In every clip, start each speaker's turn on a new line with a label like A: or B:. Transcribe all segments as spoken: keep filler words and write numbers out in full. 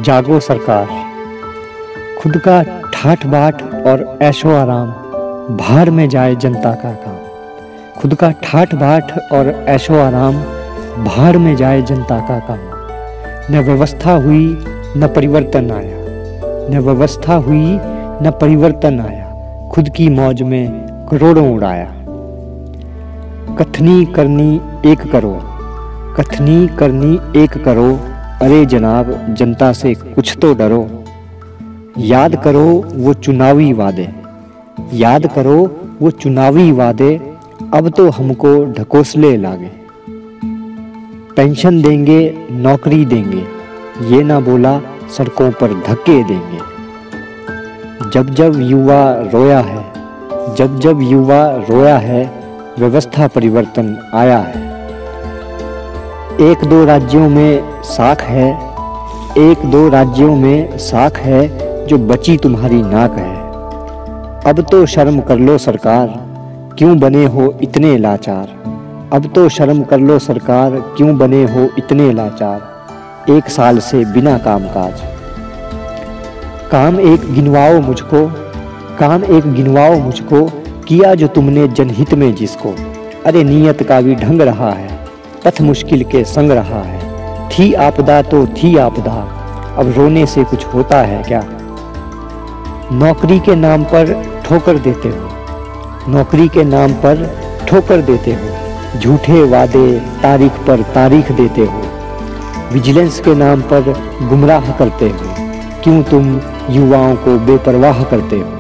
A: जागो सरकार, खुद का ठाठ बाट और ऐशो आराम, भाड़ में जाए जनता का काम। खुद का ठाठ बाट और ऐशो आराम, भाड़ में जाए जनता का काम। न व्यवस्था हुई न परिवर्तन आया, न व्यवस्था हुई न परिवर्तन आया, खुद की मौज में करोड़ों उड़ाया। कथनी करनी एक करो, कथनी करनी एक करो, अरे जनाब जनता से कुछ तो डरो। याद करो वो चुनावी वादे, याद करो वो चुनावी वादे, अब तो हमको ढकोसले लागे। पेंशन देंगे नौकरी देंगे, ये ना बोला सड़कों पर धक्के देंगे। जब जब युवा रोया है, जब जब युवा रोया है, व्यवस्था परिवर्तन आया है। एक दो राज्यों में साख है, एक दो राज्यों में साख है, जो बची तुम्हारी नाक है। अब तो शर्म कर लो सरकार, क्यों बने हो इतने लाचार। अब तो शर्म कर लो सरकार, क्यों बने हो इतने लाचार। एक साल से बिना कामकाज, काम एक गिनवाओ मुझको, काम एक गिनवाओ मुझको, किया जो तुमने जनहित में जिसको। अरे नीयत का भी ढंग रहा है, पथ मुश्किल के संग रहा है। थी आपदा तो थी आपदा, अब रोने से कुछ होता है क्या। नौकरी के नाम पर ठोकर देते हो, नौकरी के नाम पर ठोकर देते हो। झूठे वादे तारीख पर तारीख देते हो, विजिलेंस के नाम पर गुमराह करते हो। क्यों तुम युवाओं को बेपरवाह करते हो।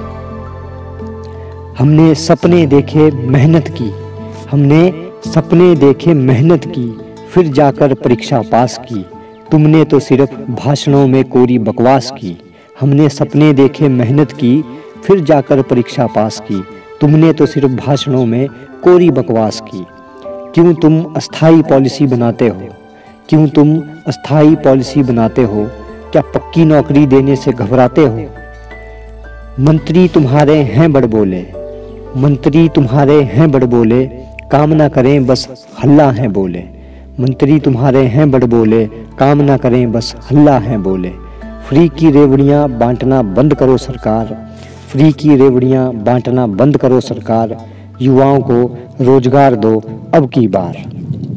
A: हमने सपने देखे मेहनत की, हमने सपने देखे मेहनत की, फिर जाकर परीक्षा पास की। तुमने तो सिर्फ भाषणों में कोरी बकवास की। हमने सपने देखे मेहनत की, फिर जाकर परीक्षा पास की। तुमने तो सिर्फ भाषणों में कोरी बकवास की। क्यों तुम अस्थाई पॉलिसी बनाते हो, क्यों तुम अस्थाई पॉलिसी बनाते हो। क्या पक्की नौकरी देने से घबराते हो। मंत्री तुम्हारे हैं बड़ बोले, मंत्री तुम्हारे हैं बड़ बोले, काम ना करें बस हल्ला हैं बोले। मंत्री तुम्हारे हैं बड़ बोले, काम ना करें बस हल्ला हैं बोले। फ्री की रेवड़ियाँ बांटना बंद करो सरकार, फ्री की रेवड़ियाँ बांटना बंद करो सरकार। युवाओं को रोजगार दो अब की बार।